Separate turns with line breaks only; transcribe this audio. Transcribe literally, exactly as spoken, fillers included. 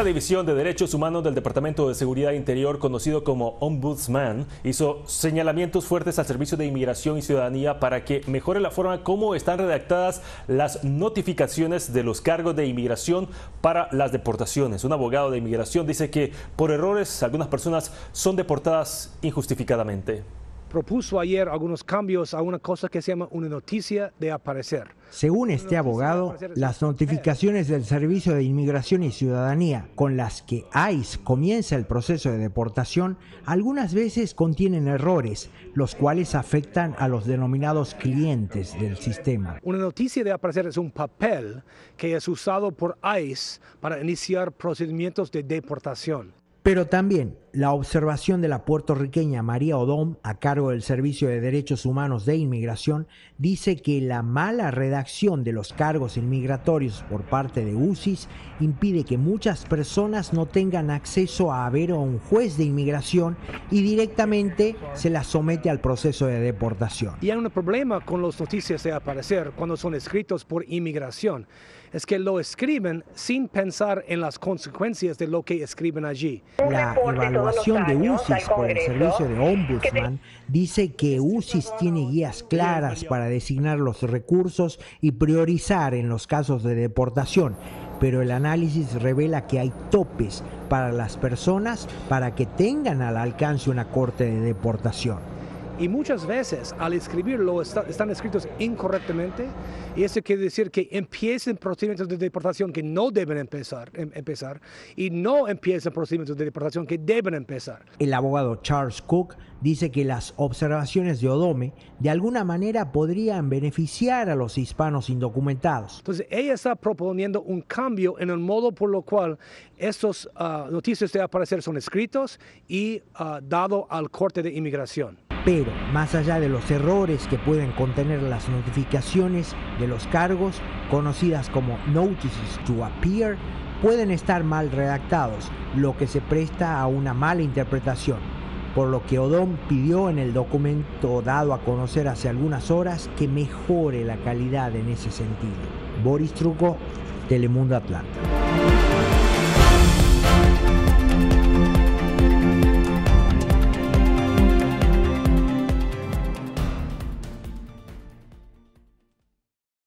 División de Derechos Humanos del Departamento de Seguridad Interior, conocido como Ombudsman, hizo señalamientos fuertes al Servicio de Inmigración y Ciudadanía para que mejore la forma como están redactadas las notificaciones de los cargos de inmigración para las deportaciones. Un abogado de inmigración dice que por errores algunas personas son deportadas injustificadamente.
Propuso ayer algunos cambios a una cosa que se llama una noticia de aparecer.
Según este abogado, las notificaciones del Servicio de Inmigración y Ciudadanía con las que I C E comienza el proceso de deportación algunas veces contienen errores, los cuales afectan a los denominados clientes del sistema.
Una noticia de aparecer es un papel que es usado por I C E para iniciar procedimientos de deportación.
Pero también la observación de la puertorriqueña María Odom, a cargo del Servicio de Derechos Humanos de Inmigración, dice que la mala redacción de los cargos inmigratorios por parte de U C I S impide que muchas personas no tengan acceso a ver a un juez de inmigración y directamente se las somete al proceso de deportación.
Y hay un problema con las noticias de aparecer cuando son escritos por inmigración. Es que lo escriben sin pensar en las consecuencias de lo que escriben allí.
La evaluación de U C I S por el servicio de Ombudsman dice que U C I S tiene guías claras para designar los recursos y priorizar en los casos de deportación, pero el análisis revela que hay topes para las personas para que tengan al alcance una corte de deportación.
Y muchas veces al escribirlo está, están escritos incorrectamente, y eso quiere decir que empiecen procedimientos de deportación que no deben empezar, em, empezar y no empiecen procedimientos de deportación que deben empezar.
El abogado Charles Cook dice que las observaciones de Odome de alguna manera podrían beneficiar a los hispanos indocumentados.
Entonces ella está proponiendo un cambio en el modo por lo cual estos uh, noticias de aparecer son escritos y uh, dado al corte de inmigración.
Pero, más allá de los errores que pueden contener las notificaciones de los cargos, conocidas como Notices to Appear, pueden estar mal redactados, lo que se presta a una mala interpretación, por lo que Odom pidió en el documento dado a conocer hace algunas horas que mejore la calidad en ese sentido. Boris Trucco, Telemundo Atlanta.